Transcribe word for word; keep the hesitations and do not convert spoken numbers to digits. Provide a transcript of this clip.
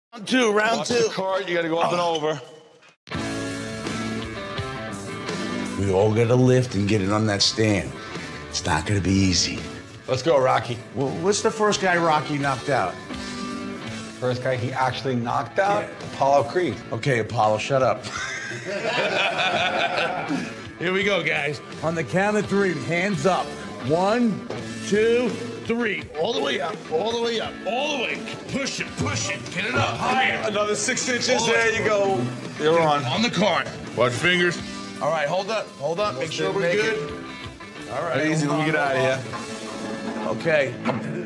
Round two, round Watch two. the cart, you gotta go up and over. We all gotta lift and get it on that stand. It's not gonna be easy. Let's go, Rocky. Well, what's the first guy Rocky knocked out? First guy he actually knocked out? Yeah. Apollo Creed. Okay, Apollo, shut up. Here we go, guys. On the count of three, hands up. One, two, three. All the way up, all the way up, all the way. Push it, push it. Get it up higher. Another six inches, there you go. You're on. On the cart. Watch your fingers. All right, hold up, hold up. Make sure we're Make good. it. All right. Easy, hold let me on, get out of hold here. on. Okay.